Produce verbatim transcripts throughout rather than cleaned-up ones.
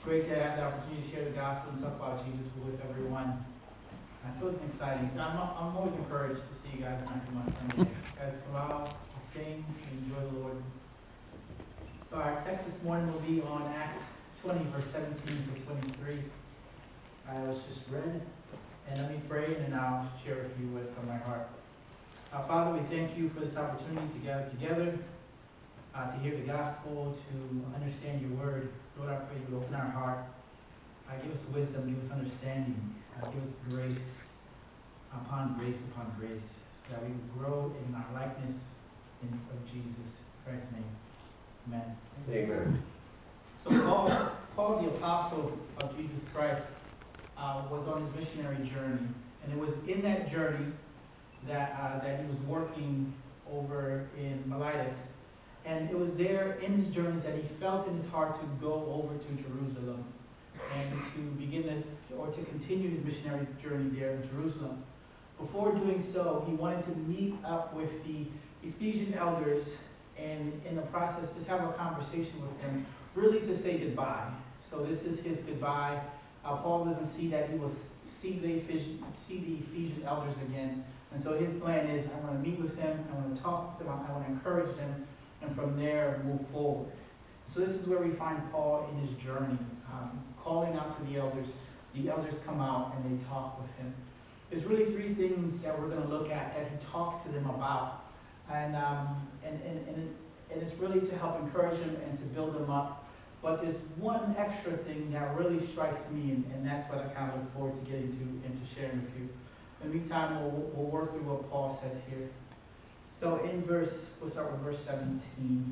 Great to have the opportunity to share the gospel and talk about Jesus with everyone. Uh, so it's exciting. So I'm, I'm always encouraged to see you guys when I come on Sunday. You guys come out, sing, and enjoy the Lord. So our text this morning will be on Acts twenty, verse seventeen to twenty-three. I was just read, and let me pray, and then I'll share a few words on my heart. Uh, Father, we thank you for this opportunity to gather together, uh, to hear the gospel, to understand your word. Lord, I pray you would open our heart. Uh, give us wisdom, give us understanding, uh, give us grace upon grace upon grace, so that we would grow in our likeness in, of Jesus Christ's name. Amen. Amen. So Paul, Paul the apostle of Jesus Christ, uh, was on his missionary journey, and it was in that journey that uh, that he was working over in Miletus. And it was there in his journeys that he felt in his heart to go over to Jerusalem and to begin to, or to continue his missionary journey there in Jerusalem. Before doing so, he wanted to meet up with the Ephesian elders and in the process just have a conversation with them, really to say goodbye. So this is his goodbye. Uh, Paul doesn't see that he will see the, Ephesian, see the Ephesian elders again. And so his plan is, I want to meet with them, I want to talk with them, I want to encourage them, and from there move forward. So this is where we find Paul in his journey, um, calling out to the elders. The elders come out and they talk with him. There's really three things that we're going to look at that he talks to them about. And, um, and, and, and, it, and it's really to help encourage them and to build them up. But there's one extra thing that really strikes me, and, and that's what I kind of look forward to getting to and to sharing with you. In the meantime, we'll, we'll work through what Paul says here. So in verse, we'll start with verse seventeen.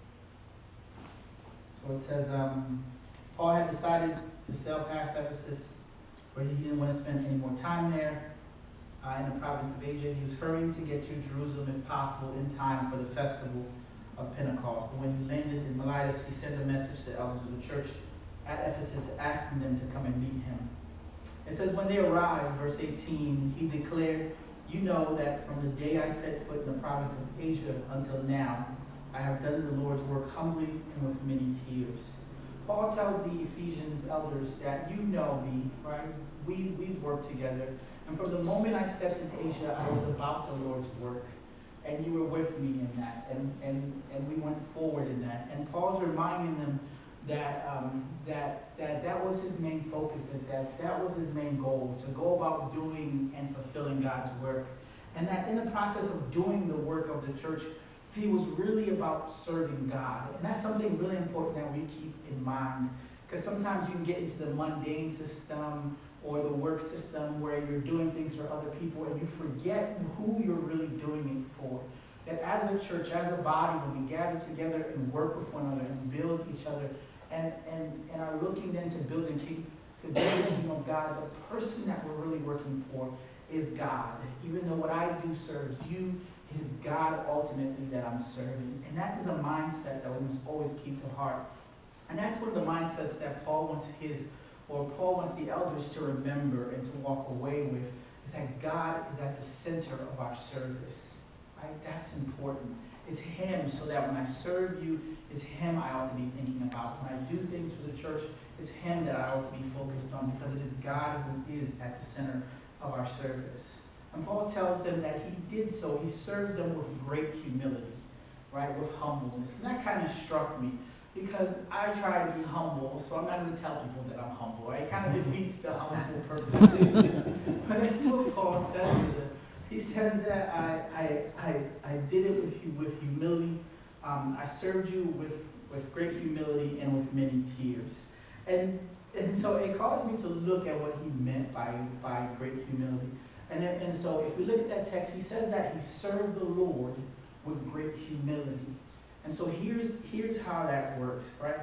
So it says, um, Paul had decided to sail past Ephesus, where he didn't want to spend any more time there. Uh, in the province of Asia, he was hurrying to get to Jerusalem if possible in time for the festival of Pentecost. But when he landed in Miletus, he sent a message to the elders of the church at Ephesus, asking them to come and meet him. It says, when they arrived, verse eighteen, he declared, "You know that from the day I set foot in the province of Asia until now, I have done the Lord's work humbly and with many tears." Paul tells the Ephesian elders that you know me, right? We, we've worked together. And from the moment I stepped in Asia, I was about the Lord's work. And you were with me in that. And, and, and we went forward in that. And Paul's reminding them that, um, that, that that was his main focus, that, that that was his main goal, to go about doing and fulfilling God's work. And that in the process of doing the work of the church, he was really about serving God. And that's something really important that we keep in mind. Because sometimes you can get into the mundane system or the work system where you're doing things for other people and you forget who you're really doing it for. That as a church, as a body, when we gather together and work with one another and build each other and, and, and are looking then to build and keep to build the kingdom of God, the person that we're really working for is God. Even though what I do serves you, it is God ultimately that I'm serving. And that is a mindset that we must always keep to heart. And that's one of the mindsets that Paul wants his, or Paul wants the elders to remember and to walk away with, is that God is at the center of our service. Right? That's important. It's him, so that when I serve you, it's him I ought to be thinking about. When I do things for the church, it's him that I ought to be focused on, because it is God who is at the center of our service. And Paul tells them that he did so. He served them with great humility, right, with humbleness. And that kind of struck me, because I try to be humble, so I'm not going to tell people that I'm humble. Right? It kind of defeats the humble purpose. But that's what Paul says to them. He says that I, I, I, I did it with you with humility. Um, I served you with, with great humility and with many tears. And, and so it caused me to look at what he meant by, by great humility. And, and so if we look at that text, he says that he served the Lord with great humility. And so here's, here's how that works, right?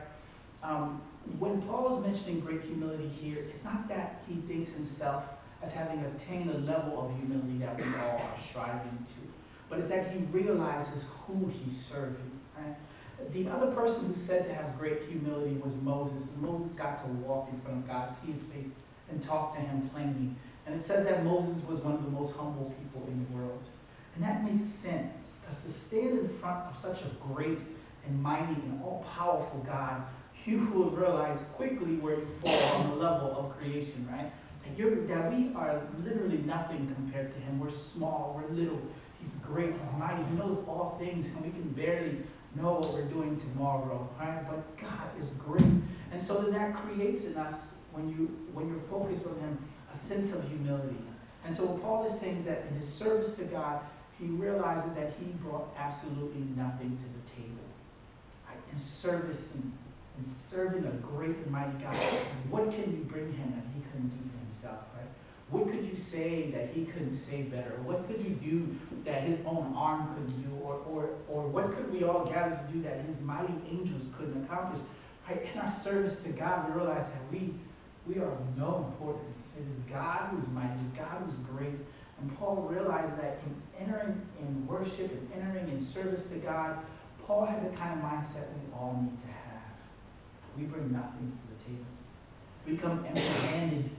Um, when Paul is mentioning great humility here, it's not that he thinks himself as having attained a level of humility that we all are striving to, but it's that he realizes who he's serving, right? The other person who said to have great humility was Moses. And Moses got to walk in front of God, see his face, and talk to him plainly. And it says that Moses was one of the most humble people in the world. And that makes sense, because to stand in front of such a great and mighty and all-powerful God, you will realize quickly where you fall on the level of creation, right? That, you're, that we are literally nothing compared to him. We're small, we're little. He's great, he's mighty, he knows all things, and we can barely know what we're doing tomorrow, right? But God is great. And so then that creates in us, when, you, when you're focused on him, a sense of humility. And so what Paul is saying is that in his service to God, he realizes that he brought absolutely nothing to the table. Right? In servicing, in serving a great and mighty God, what can you bring him that he couldn't do for himself, right? What could you say that he couldn't say better? What could you do that his own arm couldn't do? Or, or, or what could we all gather to do that his mighty angels couldn't accomplish? Right? In our service to God, we realize that we, we are of no importance. It is God who is mighty. It is God who is great. And Paul realized that in entering in worship and entering in service to God, Paul had the kind of mindset we all need to have. We bring nothing to the table. We come empty-handed.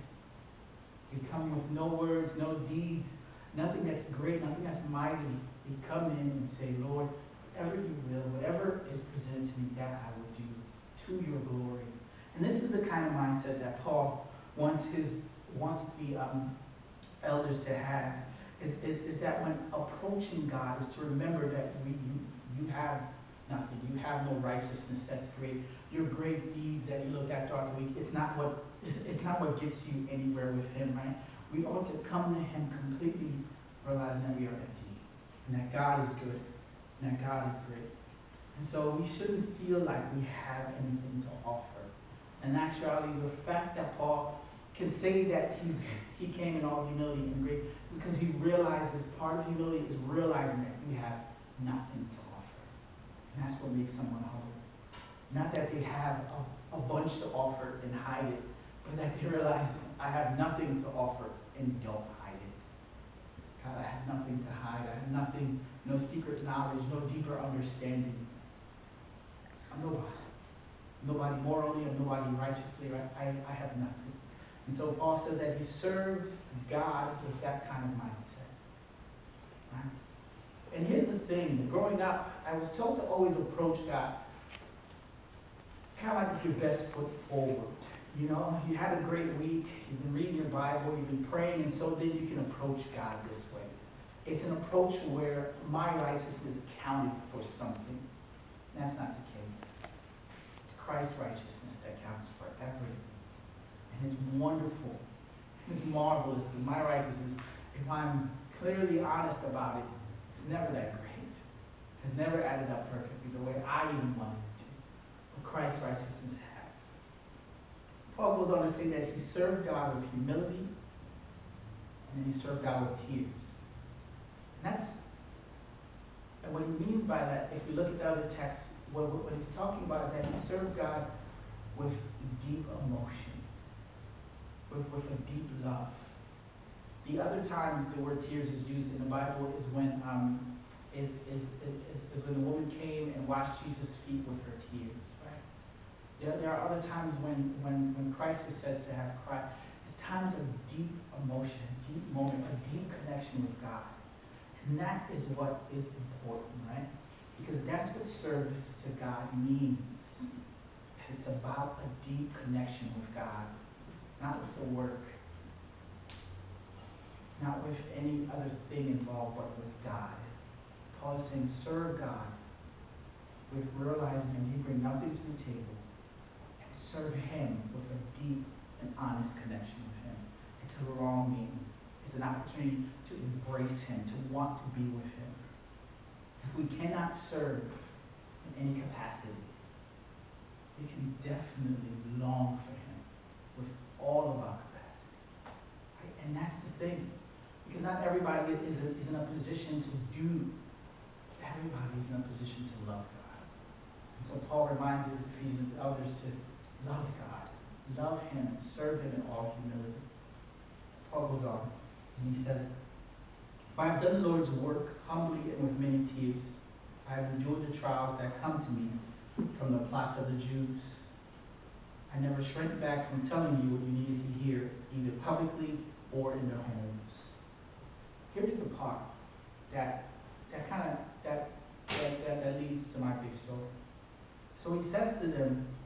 We come with no words, no deeds, nothing that's great, nothing that's mighty. We come in and say, Lord, whatever you will, whatever is presented to me, that I will do to your glory. And this is the kind of mindset that Paul wants his wants the um, elders to have, is, is, is that when approaching God is to remember that we, you, you have nothing. You have no righteousness that's great. Your great deeds that you looked at throughout the week, it's not what it's, it's not what gets you anywhere with him, right? We ought to come to him completely realizing that we are empty and that God is good and that God is great. And so we shouldn't feel like we have anything to offer. In actuality, the fact that Paul can say that he's he came in all humility and great is because he realizes part of humility is realizing that we have nothing to offer. And that's what makes someone humble. Not that they have a, a bunch to offer and hide it, but that they realize, I have nothing to offer and don't hide it. God, I have nothing to hide. I have nothing, no secret knowledge, no deeper understanding. I'm nobody. Nobody morally, I'm nobody righteously, right? I, I have nothing. And so Paul says that he served God with that kind of mindset. Right? And here's the thing, growing up, I was told to always approach God kind of like with your best foot forward. You know, you had a great week, you've been reading your Bible, you've been praying, and so then you can approach God this way. It's an approach where my righteousness counted for something. That's not the case. It's Christ's righteousness that counts for everything. And it's wonderful. It's marvelous because my righteousness, if I'm clearly honest about it, it's never that great. It's never added up perfectly the way I even wanted it to. But Christ's righteousness has. Paul goes on to say that he served God with humility, and then he served God with tears. And that's, and what he means by that, if we look at the other text, what, what he's talking about is that he served God with deep emotion, with, with a deep love. The other times the word tears is used in the Bible is when um, is, is, is, is when the woman came and washed Jesus' feet with her tears, right? There, there are other times when, when, when Christ is said to have cried. It's times of deep emotion, a deep moment, a deep connection with God. And that is what is important, right? Because that's what service to God means. It's about a deep connection with God, not with the work, not with any other thing involved, but with God. Paul is saying, serve God with realizing that you bring nothing to the table, and serve him with a deep and honest connection with him. It's a longing. It's an opportunity to embrace him, to want to be with him. If we cannot serve in any capacity, we can definitely long for him with all of our capacity. Right? And that's the thing. Because not everybody is, a, is in a position to do, everybody is in a position to love God. And so Paul reminds his Ephesians elders to love God, love him, and serve him in all humility. Paul goes on, and he says, if I have done the Lord's work humbly and with many tears, I have endured the trials that come to me from the plots of the Jews. I never shrank back from telling you what you needed to hear, either publicly or in their homes. Here's the part that that kind of that, that that that leads to my big story. So he says to them that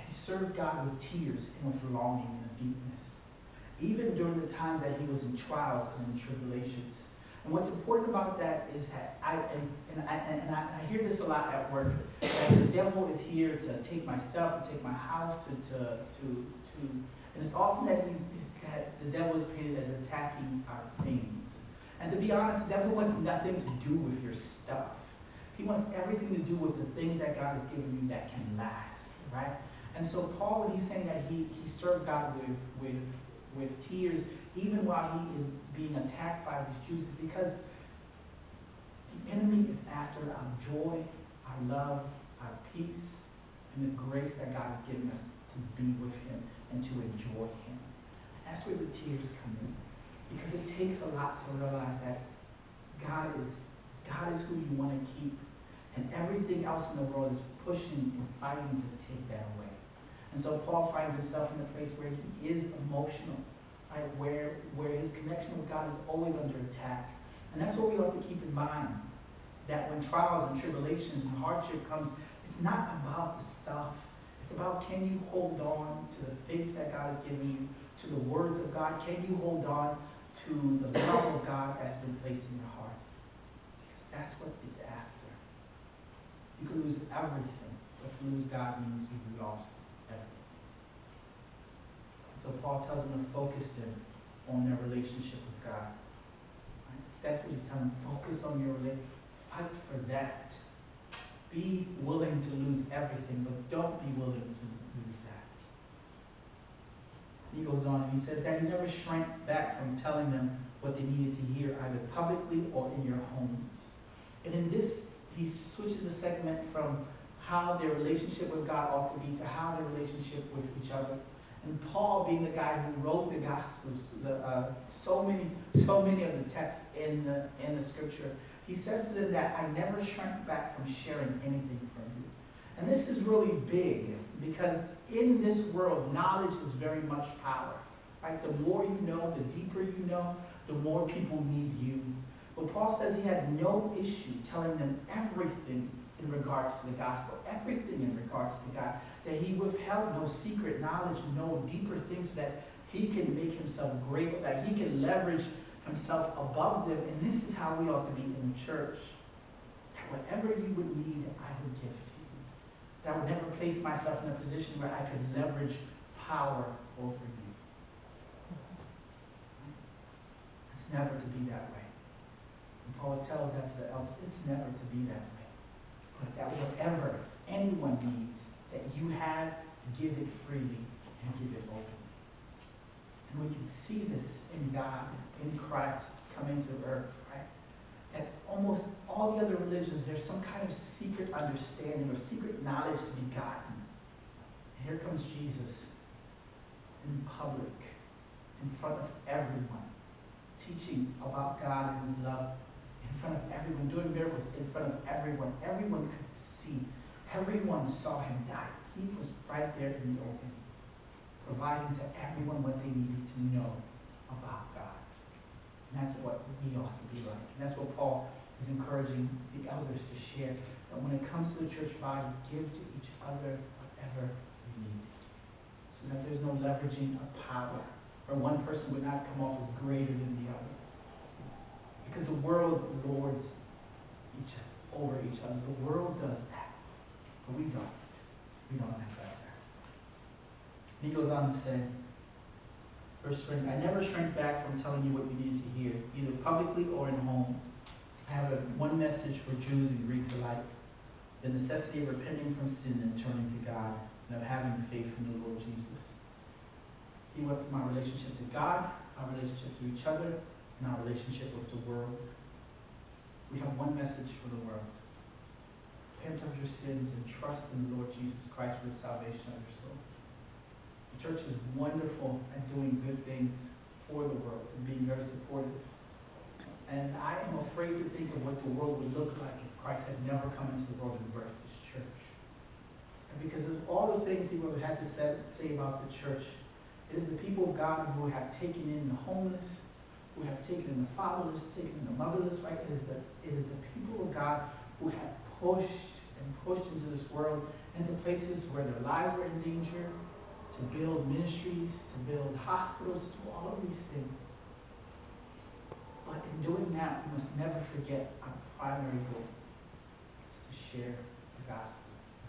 he served God with tears and with longing and deepness, even during the times that he was in trials and in tribulations. And what's important about that is that I, and, and, I, and I, I hear this a lot at work, that the devil is here to take my stuff, to take my house, to, to, to, to and it's often that he's, that the devil is painted as attacking our things. And to be honest, the devil wants nothing to do with your stuff. He wants everything to do with the things that God has given you that can last, right? And so Paul, when he's saying that he, he served God with, with, with tears, even while he is being attacked by these Jews, is because the enemy is after our joy, our love, our peace, and the grace that God has given us to be with him and to enjoy him. That's where the tears come in. Because it takes a lot to realize that God is, God is who you want to keep, and everything else in the world is pushing and fighting to take that away. And so Paul finds himself in a place where he is emotional, right? Where, where his connection with God is always under attack. And that's what we ought to keep in mind, that when trials and tribulations and hardship comes, it's not about the stuff. It's about, can you hold on to the faith that God has given you, to the words of God? Can you hold on to the love of God that's been placed in your heart? Because that's what it's after. You can lose everything, but to lose God means you've lost everything. So Paul tells them to focus them on their relationship with God. Right? That's what he's telling them. Focus on your relationship. Fight for that. Be willing to lose everything, but don't be willing to lose that. He goes on and he says that he never shrank back from telling them what they needed to hear, either publicly or in your homes. And in this, he switches the segment from how their relationship with God ought to be to how their relationship with each other. And Paul, being the guy who wrote the Gospels, the, uh, so many, so many of the texts in the in the Scripture, he says to them that I never shrank back from sharing anything from you. And this is really big because in this world, knowledge is very much power. Right? The more you know, the deeper you know, the more people need you. But Paul says he had no issue telling them everything in regards to the gospel, everything in regards to God, that he withheld no secret knowledge, no deeper things, so that he can make himself great, that he can leverage himself above them. And this is how we ought to be in the church. That whatever you would need, I would give to you. That I would never place myself in a position where I could leverage power over you. It's never to be that way. And Paul tells that to the elders. It's never to be that way. But that whatever anyone needs, that you have, give it freely and give it openly. And we can see this in God, in Christ, coming to earth, right? That almost all the other religions, there's some kind of secret understanding or secret knowledge to be gotten. And here comes Jesus in public, in front of everyone, teaching about God and his love, in front of everyone, doing miracles in front of everyone. Everyone could see. Everyone saw him die. He was right there in the open, providing to everyone what they needed to know about God. And that's what we ought to be like. And that's what Paul is encouraging the elders to share. That when it comes to the church body, give to each other whatever you need. So that there's no leveraging of power, or one person would not come off as greater than the other. Because the world lords each over each other. The world does that. But we don't. We don't have that there. And he goes on to say, verse twenty, I never shrank back from telling you what you needed to hear, either publicly or in homes. I have a, one message for Jews and Greeks alike, the necessity of repenting from sin and turning to God, and of having faith in the Lord Jesus. He went from our relationship to God, our relationship to each other, and our relationship with the world. We have one message for the world. Repent of your sins and trust in the Lord Jesus Christ for the salvation of your souls. The church is wonderful at doing good things for the world and being very supportive. And I am afraid to think of what the world would look like if Christ had never come into the world and birthed this church. And because of all the things people have had to say, say about the church, it is the people of God who have taken in the homeless, who have taken in the fatherless, taken in the motherless, right? It is the, it is the people of God who have pushed and pushed into this world into places where their lives were in danger, to build ministries, to build hospitals, to do all of these things. But in doing that, we must never forget our primary goal is to share the gospel.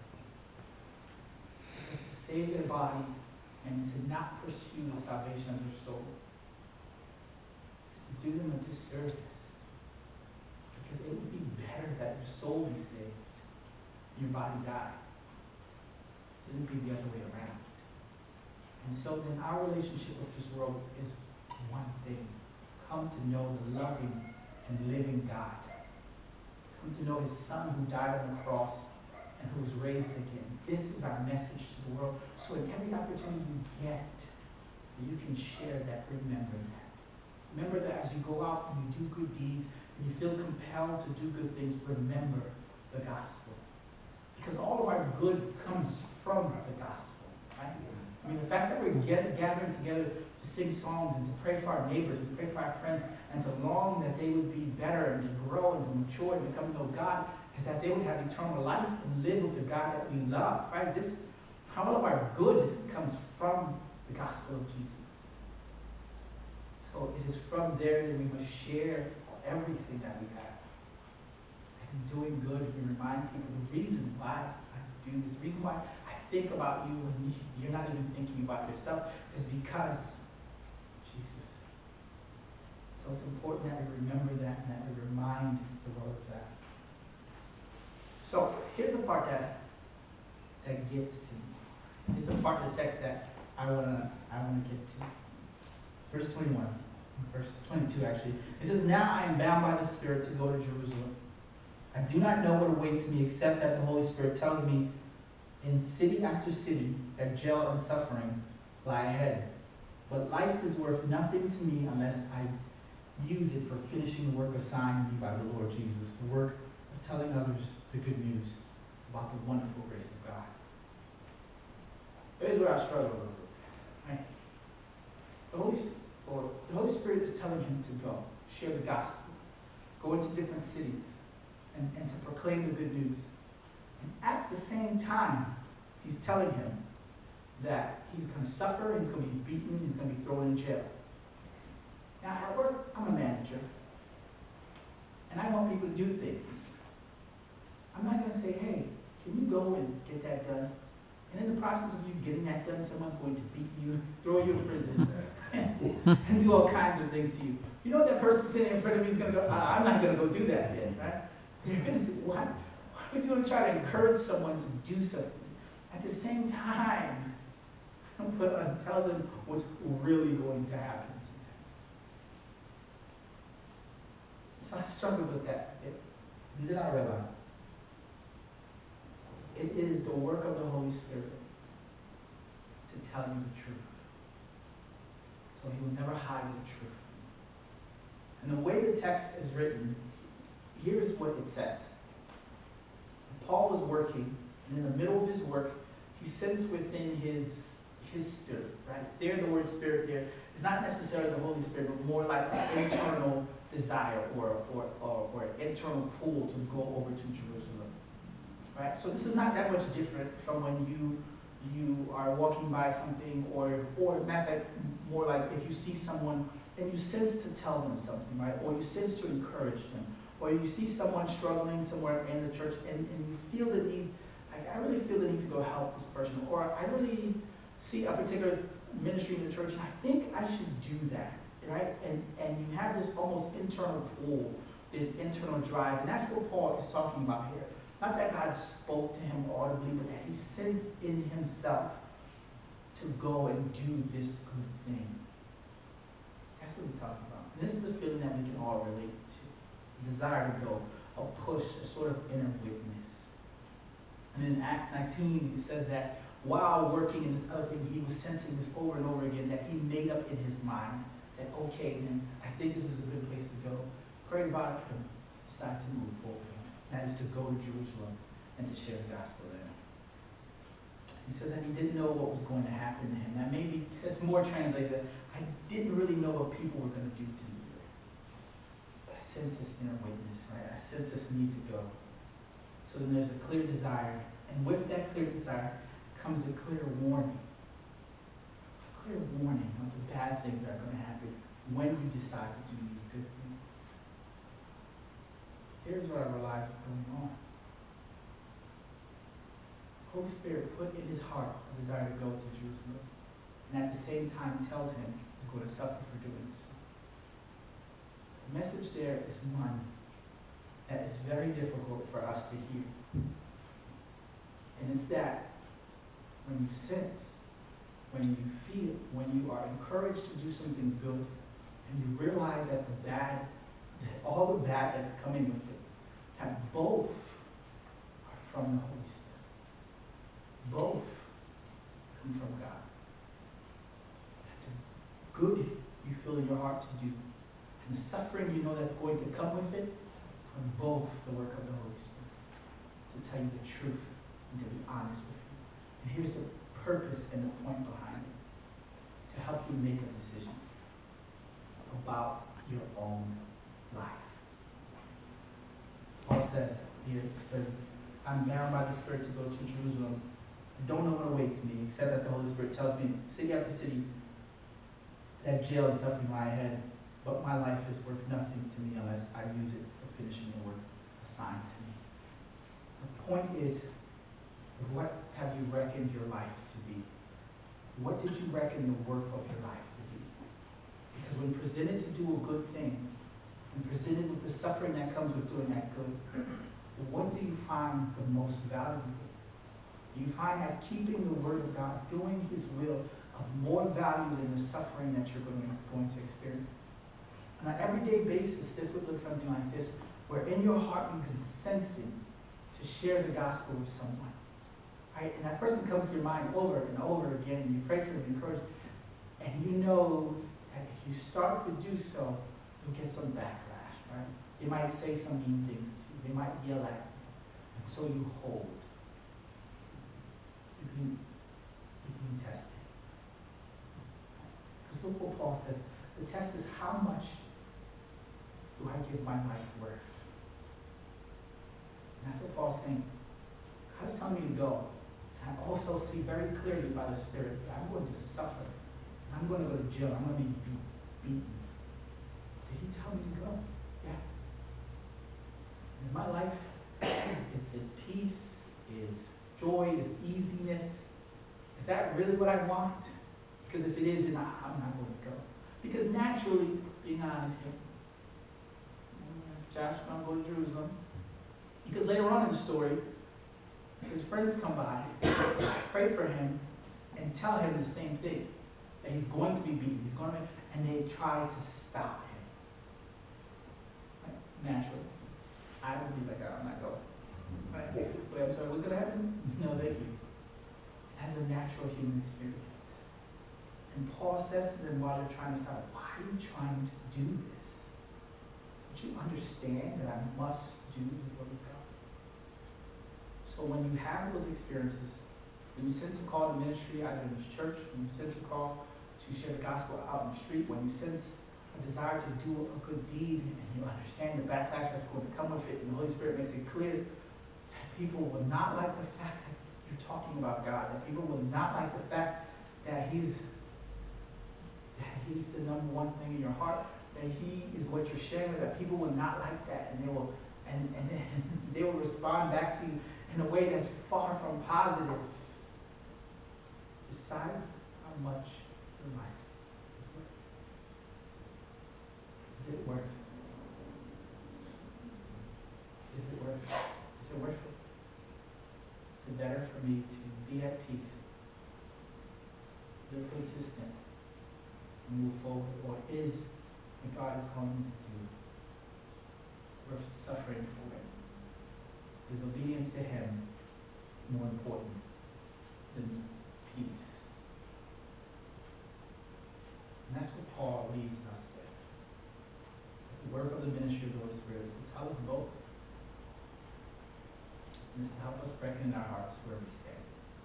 It's to save their body and to not pursue the salvation of their soul. It's to do them a disservice. Because it would be better that your soul be saved and your body die. It would be the other way around. And so then our relationship with this world is one thing. Come to know the loving and living God. Come to know his Son who died on the cross and who was raised again. This is our message to the world. So in every opportunity you get, you can share that, remember that. Remember that as you go out and you do good deeds and you feel compelled to do good things, remember the gospel. Because all of our good comes from the gospel, right? I mean, the fact that we're get, gathering together to sing songs and to pray for our neighbors and pray for our friends and to long that they would be better and to grow and to mature and become to know God is that they would have eternal life and live with the God that we love, right? This, all of our good comes from the gospel of Jesus. So it is from there that we must share everything that we have. And doing good, we remind people the reason why I do this, the reason why I think about you when you're not even thinking about yourself is because Jesus. So it's important that we remember that and that we remind the world of that. So here's the part that that gets to me. Here's the part of the text that I wanna I wanna get to. Verse twenty-one, verse twenty-two actually. It says, "Now I am bound by the Spirit to go to Jerusalem. I do not know what awaits me except that the Holy Spirit tells me in city after city that jail and suffering lie ahead. But life is worth nothing to me unless I use it for finishing the work assigned me by the Lord Jesus, the work of telling others the good news about the wonderful grace of God." Here's where I struggle a little bit. Right? The Holy, or the Holy Spirit is telling him to go, share the gospel, go into different cities, and, and to proclaim the good news. And at the same time, he's telling him that he's going to suffer, he's going to be beaten, he's going to be thrown in jail. Now, at work, I'm a manager, and I want people to do things. I'm not going to say, hey, can you go and get that done? And in the process of you getting that done, someone's going to beat you, throw you in prison, and, and do all kinds of things to you. You know what that person sitting in front of me is going to go, uh, I'm not going to go do that then, right? There is, why, why would you want to try to encourage someone to do something? At the same time, I'm put on, tell them what's really going to happen to them. So I struggle with that. It, did I realize? It is the work of the Holy Spirit to tell you the truth. So he will never hide the truth. And the way the text is written, here's what it says. Paul was working, and in the middle of his work, he sensed within his, his spirit, right? There, the word spirit there is not necessarily the Holy Spirit, but more like an internal desire or, or, or, or an internal pull to go over to Jerusalem. Right? So this is not that much different from when you you are walking by something, or or matter of fact, more like if you see someone and you sense to tell them something, right? Or you sense to encourage them, or you see someone struggling somewhere in the church, and, and you feel the need, like I really feel the need to go help this person, or I really see a particular ministry in the church, and I think I should do that, right? And and you have this almost internal pull, this internal drive, and that's what Paul is talking about here. Not that God spoke to him audibly, but that he sensed in himself to go and do this good thing. That's what he's talking about. And this is the feeling that we can all relate to. The desire to go, a push, a sort of inner witness. And in Acts nineteen, it says that while working in this other thing, he was sensing this over and over again, that he made up in his mind that, okay, then I think this is a good place to go. Prayed about it and decided to move forward. That is to go to Jerusalem and to share the gospel there. He says that he didn't know what was going to happen to him. That maybe, it's more translated, I didn't really know what people were going to do to me there. But I sense this inner witness, right? I sense this need to go. So then there's a clear desire And with that clear desire comes a clear warning. A clear warning of the bad things that are going to happen when you decide to do these good things. Here's what I realize is going on. Holy Spirit put in his heart a desire to go to Jerusalem, and at the same time tells him he's going to suffer for doing so. The message there is one that is very difficult for us to hear. And it's that when you sense, when you feel, when you are encouraged to do something good, and you realize that the bad, that all the bad that's coming with it, that both are from the Holy Spirit. Both come from God. The good you feel in your heart to do, and the suffering you know that's going to come with it, are both the work of the Holy Spirit. To tell you the truth and to be honest with you. And here's the purpose and the point behind it. To help you make a decision about your own life. Paul says here, he says, I'm bound by the Spirit to go to Jerusalem. I don't know what awaits me, except that the Holy Spirit tells me, city after city, that jail and suffering lie ahead, but my life is worth nothing to me unless I use it for finishing the work assigned to me. The point is, what have you reckoned your life to be? What did you reckon the worth of your life to be? Because when presented to do a good thing, and presented with the suffering that comes with doing that good, what do you find the most valuable? Do you find that keeping the word of God, doing his will, of more value than the suffering that you're going to, going to experience? On an everyday basis, this would look something like this, where in your heart you've been sensing to share the gospel with someone. Right? And that person comes to your mind over and over again, and you pray for them, you encourage them, and you know that if you start to do so, you'll get some backlash, right? They might say some mean things to you. They might yell at you. And so you hold. You're being, you're being tested. Because look what Paul says. The test is, how much do I give my life worth? And that's what Paul's saying. God is telling me to go. And I also see very clearly by the Spirit that I'm going to suffer. I'm going to go to jail. I'm going to be beaten. Did he tell me to go? Yeah. Is my life, is, is peace, is joy, is easiness, is that really what I want? Because if it is, then I, I'm not going to go. Because naturally, being honest here, Josh is going to go to Jerusalem. Because later on in the story, his friends come by, pray for him, and tell him the same thing. That he's going to be beaten. He's going to be, and they try to stop him. Right? Naturally. I would be like, oh, I'm not going. Right? Wait, I'm sorry, what's going to happen? No, thank you. As a natural human experience. And Paul says to them while they're trying to stop, why are you trying to do this? Don't you understand that I must do the will of God? So when you have those experiences, when you sense a call to ministry, either in this church, when you sense a call to share the gospel out in the street, when you sense a desire to do a good deed, and you understand the backlash that's going to come with it, and the Holy Spirit makes it clear that people will not like the fact that you're talking about God, that people will not like the fact that He's that He's the number one thing in your heart, that He is what you're sharing, that people will not like that, and they will and, and they will respond back to you in a way that's far from positive. Decide how much your life is worth. Is it worth it? Is it worth it? Is it worth it? Is it better for me to be at peace, live consistent, and move forward? Or is what God is calling me to do worth suffering for it? Is obedience to Him more important than peace? And that's what Paul leaves us with. The work of the ministry of the Holy Spirit is to tell us both. And it's to help us reckon in our hearts where we stand.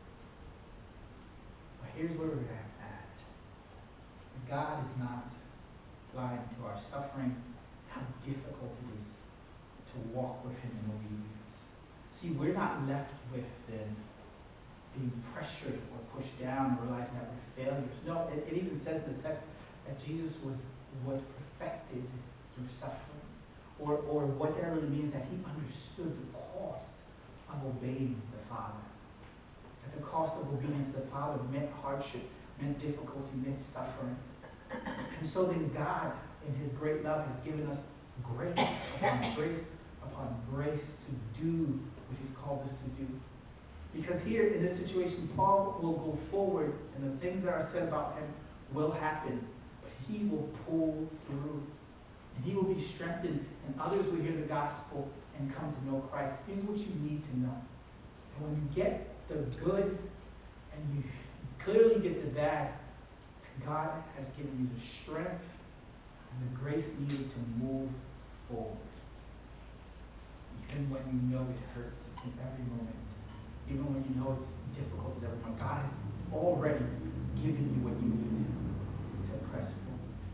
But here's where we're at. God is not blind to our suffering, how difficult it is to walk with Him in obedience. See, we're not left with then being pressured or pushed down, realizing that we're failures. No, it, it even says in the text that Jesus was, was perfected through suffering. Or, or what that really means, that he understood the cost of obeying the Father. That the cost of obedience to the Father meant hardship, meant difficulty, meant suffering. And so then God, in his great love, has given us grace upon grace upon grace to do what he's called us to do. Because here in this situation, Paul will go forward, and the things that are said about him will happen, but he will pull through. And he will be strengthened, and others will hear the gospel and come to know Christ. Here's what you need to know. And when you get the good and you clearly get the bad, God has given you the strength and the grace needed to move forward. Even when you know it hurts in every moment. Even when you know it's difficult at every moment. God has already given you what you need to press forward.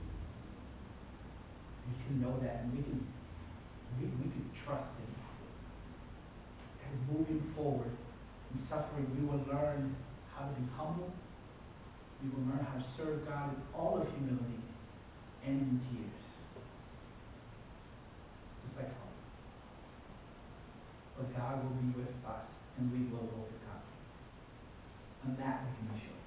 We can know that, and we can we, we can trust in it. And moving forward in suffering, we will learn how to be humble. We will learn how to serve God in all of humility and in tears. Just like Paul. But God will be with us, and we will overcome. And that we can be sure.